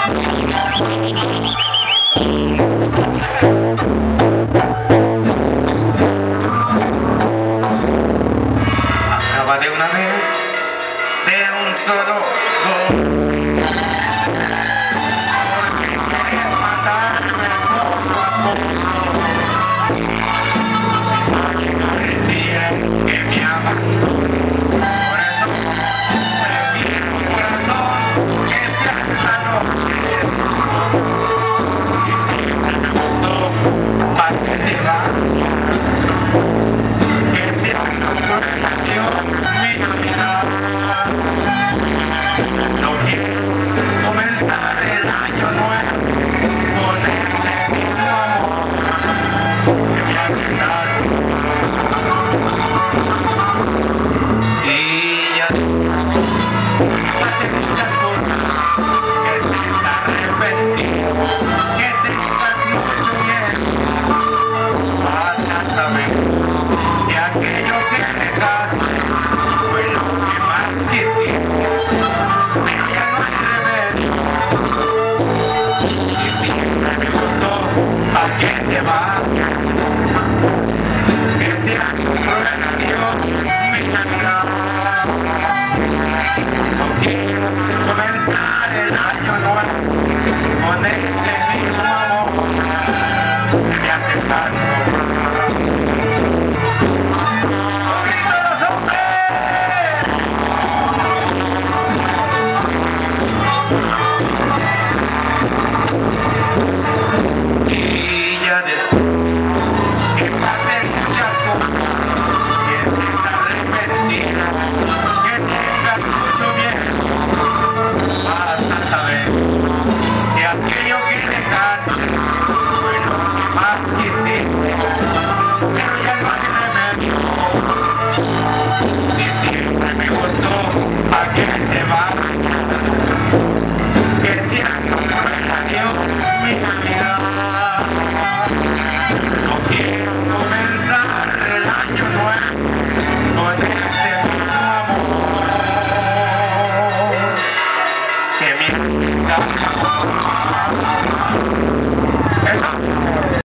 Acaba de una vez, de un solo gol. Porque quieres matarme poco a poco. Si va a llegar el día que me abandones. Por eso prefiero, corazón, que sea esta noche. Y siempre me gustó, ¿para qué te vas? Que sea un adiós, mi vida. No quiero comenzar el año nuevo con este mismo amor que me hace tanto. Y ya después que pasen muchas cosas, que estés arrepentido, que tengas mucho miedo, vas a saber que aquello que dejaste fue lo que más quisiste, pero ya no hay remedio. Y siempre me gustó, ¿a qué te vas? Que sea un cruel adiós, mi vida. No quiero comenzar el año nuevo con este mismo amor que me hace tanto. Y ya después que pasen muchas cosas, que estés arrepentida, que tengas mucho miedo, vas a saber que aquello que dejaste fue lo que más quisiste, pero ya no hay remedio. Y siempre me gustó, ¿a qué te vas? Que sea un buen adiós, mi vida. No quiero comenzar el año nuevo con este mismo amor que me hace tanto.